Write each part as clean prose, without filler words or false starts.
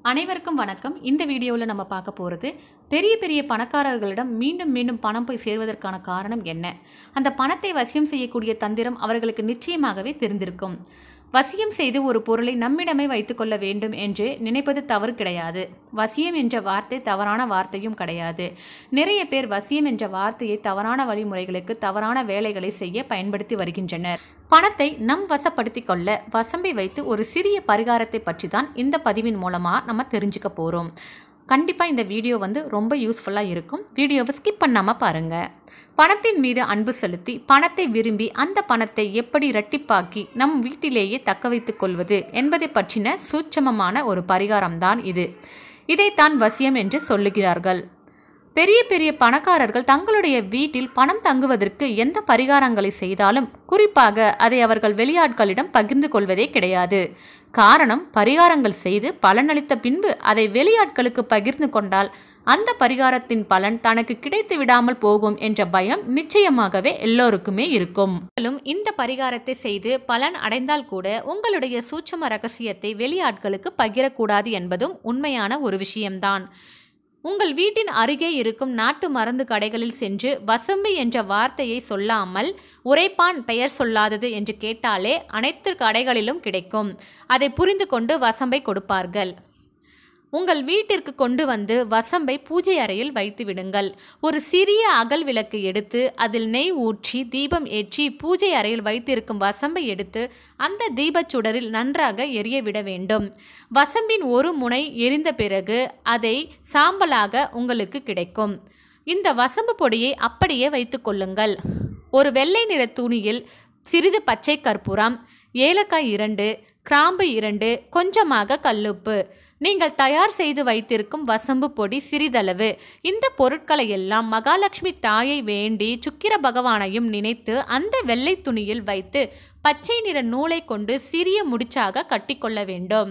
அனைவருக்கும் வணக்கம். இந்த வீடியோவில் நம்ம பார்க்க போகிறது பெரிய பெரிய பணக்காரர்களிடம் மீண்டும் மீண்டும் பணம் போய் சேர்வதற்கான காரணம் என்ன? அந்த பணத்தை வசியம் செய்யக்கூடிய தந்திரம் அவர்களுக்கு நிச்சயமாகவே தெரிந்திருக்கும். வசியம் செய்து ஒரு பொருளை நம்மிடமே வைத்துக்கொள்ள வேண்டும் என்று நினைப்பது தவறு கிடையாது. வசியம் என்ற வார்த்தை தவறான வார்த்தையும் கிடையாது. நிறைய பேர் வசியம் என்ற வார்த்தையை தவறான வழிமுறைகளுக்கு, தவறான வேலைகளை செய்ய பயன்படுத்தி வருகின்றனர். பணத்தை நம் வசப்படுத்தி கொள்ள வசம்பை வைத்து ஒரு சிறிய பரிகாரத்தை பற்றி தான் இந்த பதிவின் மூலமாக நம்ம தெரிஞ்சுக்க போகிறோம். கண்டிப்பாக இந்த வீடியோ ரொம்ப யூஸ்ஃபுல்லாக இருக்கும். வீடியோவை ஸ்கிப் பண்ணாமல் பாருங்கள். பணத்தின் மீது அன்பு செலுத்தி பணத்தை விரும்பி அந்த பணத்தை எப்படி இரட்டிப்பாக்கி நம் வீட்டிலேயே தக்க வைத்துக் கொள்வது என்பதை பற்றின சூட்சமமான ஒரு பரிகாரம்தான் இது. இதைத்தான் வசியம் என்று சொல்லுகிறார்கள். பெரிய பெரிய பணக்காரர்கள் தங்களுடைய வீட்டில் பணம் தங்குவதற்கு எந்த பரிகாரங்களை செய்தாலும் குறிப்பாக அதை அவர்கள் வெளியாட்களிடம் பகிர்ந்து கொள்வதே கிடையாது. காரணம், பரிகாரங்கள் செய்து பலனளித்த பின்பு அதை வெளியாட்களுக்கு பகிர்ந்து கொண்டால் அந்த பரிகாரத்தின் பலன் தனக்கு கிடைத்து விடாமல் போகும் என்ற பயம் நிச்சயமாகவே எல்லோருக்குமே இருக்கும். மேலும் இந்த பரிகாரத்தை செய்து பலன் அடைந்தால் கூட உங்களுடைய சூட்சம ரகசியத்தை வெளியாட்களுக்கு பகிரக்கூடாது என்பதும் உண்மையான ஒரு விஷயம்தான். உங்கள் வீட்டின் அருகே இருக்கும் நாட்டு மருந்து கடைகளில் சென்று வசம்பு என்ற வார்த்தையை சொல்லாமல் உரைப்பான் பெயர் சொல்லாதது என்று கேட்டாலே அனைத்து கடைகளிலும் கிடைக்கும். அதை புரிந்து கொண்டு வசம்பை கொடுப்பார்கள். உங்கள் வீட்டிற்கு கொண்டு வந்து வசம்பை பூஜை அறையில் வைத்து விடுங்கள். ஒரு சிறிய அகல் விளக்கு எடுத்து அதில் நெய் ஊற்றி தீபம் ஏற்றி பூஜை அறையில் வைத்திருக்கும் வசம்பை எடுத்து அந்த தீபச்சுடரில் நன்றாக எரிய விட வேண்டும். வசம்பின் ஒரு முனை எரிந்த பிறகு அதை சாம்பலாக உங்களுக்கு கிடைக்கும். இந்த வசம்பு பொடியை அப்படியே வைத்து கொள்ளுங்கள். ஒரு வெள்ளை நிற துணியில் சிறிது பச்சை கற்பூரம், ஏலக்காய் 2, கிராம்பு 2, கொஞ்சமாக கல்லுப்பு, நீங்கள் தயார் செய்து வைத்திருக்கும் வசம்பு பொடி சிறிதளவு, இந்த பொருட்களை எல்லாம் மகாலட்சுமி தாயை வேண்டி சுக்கிர பகவானையும் நினைத்து அந்த வெள்ளை துணியில் வைத்து பச்சை நிற நூலை கொண்டு சிறிய முடிச்சாக கட்டிக்கொள்ள வேண்டும்.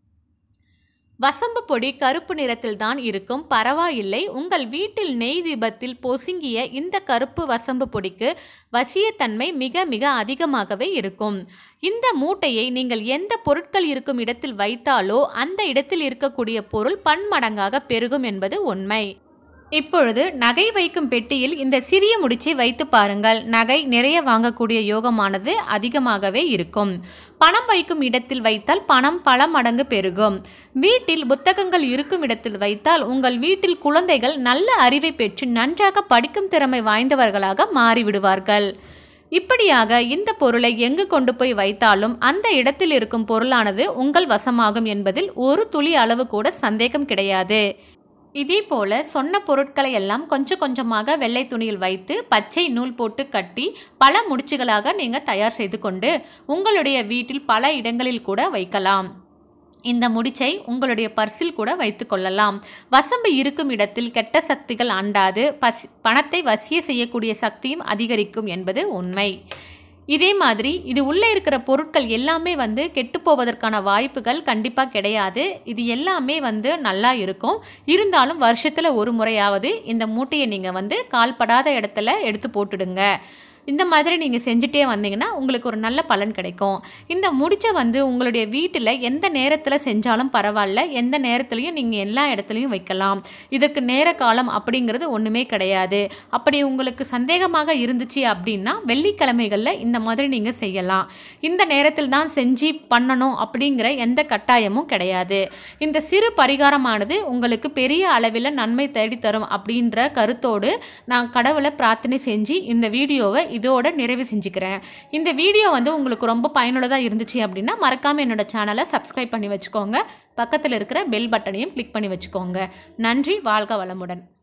வசம்பு பொடி கருப்பு நிறத்தில் தான் இருக்கும், பரவாயில்லை. உங்கள் வீட்டில் நெய் தீபத்தில் பொசுங்கிய இந்த கருப்பு வசம்பு பொடிக்கு வசியத்தன்மை மிக மிக அதிகமாகவே இருக்கும். இந்த மூட்டையை நீங்கள் எந்த பொருட்கள் இருக்கும் இடத்தில் வைத்தாலோ அந்த இடத்தில் இருக்கக்கூடிய பொருள் பன்மடங்காக பெருகும் என்பது உண்மை. இப்பொழுது நகை வைக்கும் பெட்டியில் இந்த சிறிய முடிச்சை வைத்து பாருங்கள். நகை நிறைய வாங்கக்கூடிய யோகமானது அதிகமாகவே இருக்கும். பணம் வைக்கும் இடத்தில் வைத்தால் பணம் பல மடங்கு பெருகும். வீட்டில் புத்தகங்கள் இருக்கும் இடத்தில் வைத்தால் உங்கள் வீட்டில் குழந்தைகள் நல்ல அறிவை பெற்று நன்றாக படிக்கும் திறமை வாய்ந்தவர்களாக மாறிவிடுவார்கள். இப்படியாக இந்த பொருளை எங்கு கொண்டு போய் வைத்தாலும் அந்த இடத்தில் இருக்கும் பொருளானது உங்கள் வசமாகும் என்பதில் ஒரு துளி அளவு கூட சந்தேகம் கிடையாது. இதே போல சொன்ன பொருட்களை எல்லாம் கொஞ்சம் கொஞ்சமாக வெள்ளை துணியில் வைத்து பச்சை நூல் போட்டு கட்டி பல முடிச்சுகளாக நீங்கள் தயார் செய்து கொண்டு உங்களுடைய வீட்டில் பல இடங்களில் கூட வைக்கலாம். இந்த முடிச்சை உங்களுடைய பர்சில் கூட வைத்து கொள்ளலாம். வசம்பு இருக்கும் இடத்தில் கெட்ட சக்திகள் அண்டாது பணத்தை வசிய செய்யக்கூடிய சக்தியும் அதிகரிக்கும் என்பது உண்மை. இதே மாதிரி இது உள்ளே இருக்கிற பொருட்கள் எல்லாமே கெட்டு போவதற்கான வாய்ப்புகள் கண்டிப்பாக கிடையாது. இது எல்லாமே நல்லா இருக்கும். இருந்தாலும் வருஷத்தில் ஒரு முறையாவது இந்த மூட்டையை நீங்கள் கால்படாத இடத்துல எடுத்து போட்டுடுங்க. இந்த மாதிரி நீங்கள் செஞ்சுட்டே வந்தீங்கன்னா உங்களுக்கு ஒரு நல்ல பலன் கிடைக்கும். இந்த முடிச்சை உங்களுடைய வீட்டில் எந்த நேரத்தில் செஞ்சாலும் பரவாயில்ல, எந்த நேரத்துலையும் நீங்கள் எல்லா இடத்துலையும் வைக்கலாம். இதற்கு நேர காலம் அப்படிங்கிறது ஒன்றுமே கிடையாது. அப்படி உங்களுக்கு சந்தேகமாக இருந்துச்சு அப்படின்னா வெள்ளிக்கிழமைகளில் இந்த மாதிரி நீங்கள் செய்யலாம். இந்த நேரத்தில் தான் செஞ்சு பண்ணணும் அப்படிங்கிற எந்த கட்டாயமும் கிடையாது. இந்த சிறு பரிகாரமானது உங்களுக்கு பெரிய அளவில் நன்மை தேடித்தரும் அப்படின்ற கருத்தோடு நான் கடவுளை பிரார்த்தனை செஞ்சு இந்த வீடியோவை இதோட நிறைவு செஞ்சுக்கிறேன். இந்த வீடியோ உங்களுக்கு ரொம்ப பயனுள்ளதாக இருந்துச்சு அப்படின்னா மறக்காமல் என்னோட சேனலை சப்ஸ்கிரைப் பண்ணி வச்சுக்கோங்க. பக்கத்தில் இருக்கிற பெல் பட்டனையும் கிளிக் பண்ணி வச்சுக்கோங்க. நன்றி. வாழ்க வளமுடன்.